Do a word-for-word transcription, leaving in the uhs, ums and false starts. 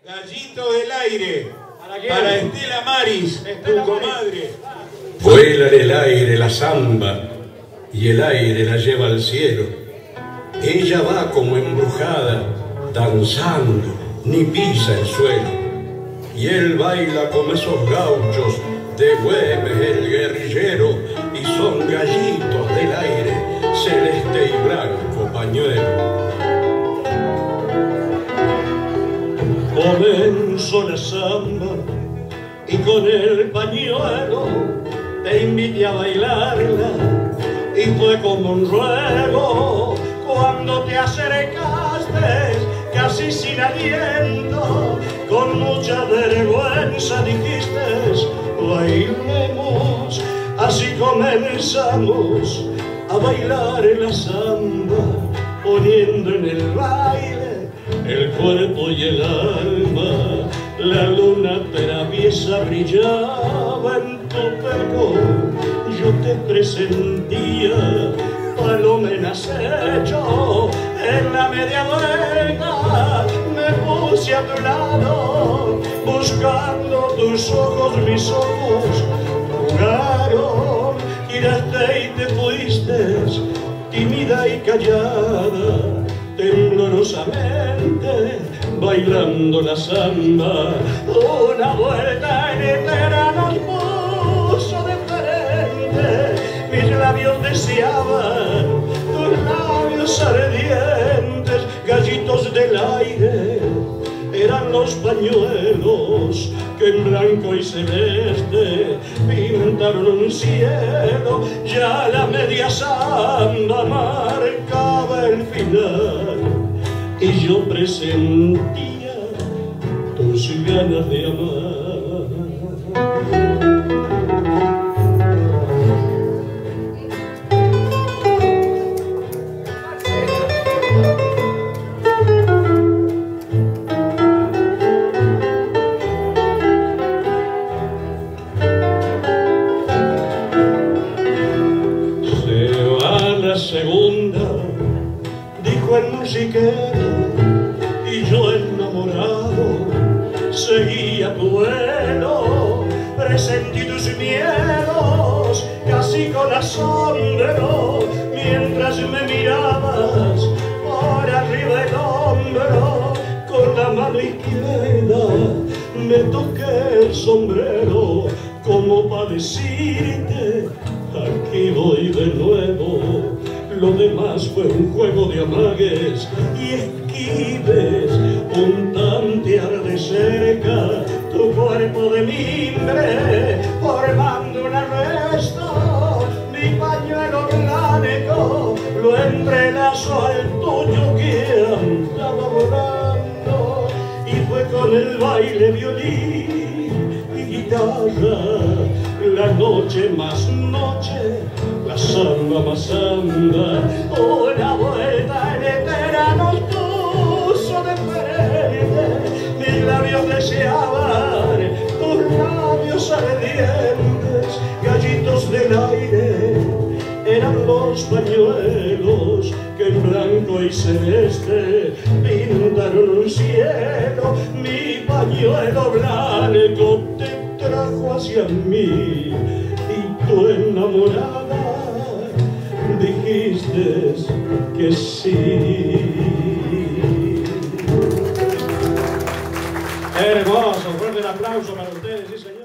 Gallito del aire, para Estela Maris, tu comadre. Vuela en el aire la zamba y el aire la lleva al cielo. Ella va como embrujada, danzando, ni pisa el suelo. Y él baila como esos gauchos de Güemes el guerrillero, y son gallitos del aire, celeste y blanco pañuelo. Comenzó la samba y con el pañuelo te invité a bailarla, y fue como un ruego cuando te acercaste casi sin aliento, con mucha vergüenza dijiste: bailemos. Así comenzamos a bailar en la samba, poniendo en el baile el cuerpo y el alma. La luna traviesa brillaba en tu pelo, yo te presentía paloma en acecho. En la media vuelta me puse a tu lado, buscando tus ojos, mis ojos jugaron. Giraste y te fuiste, tímida y callada, temblorosamente bailando la samba. Una vuelta entera nos puso de frente, mis labios deseaban tus labios ardientes. Gallitos del aire eran los pañuelos que en blanco y celeste pintaron un cielo. Ya la media samba marcaba el final, y yo presentía tus ganas de amar. Segunda, dijo el musiquero, y yo enamorado seguía tu vuelo. Presentí tus miedos casi con asombro, mientras me mirabas por arriba del hombro. Con la mano izquierda me toqué el sombrero, como para decirte: aquí voy de nuevo. Lo demás fue un juego de amagues y esquives, un tantear de cerca tu cuerpo de mimbre, formando un arresto. Mi pañuelo blanco lo entrelazó al tuyo que andaba volando, y fue con el baile, violín y guitarra, la noche más noche, la samba más samba. Una vuelta entera nos puso de frente, mis labios deseaban tus labios ardientes. Gallitos del aire eran los pañuelos que en blanco y celeste pintaron un cielo. Mi pañuelo blanco te trajo hacia mí, y tu enamorada dijiste que sí. Hermoso, fuerte el aplauso para ustedes, sí, señor.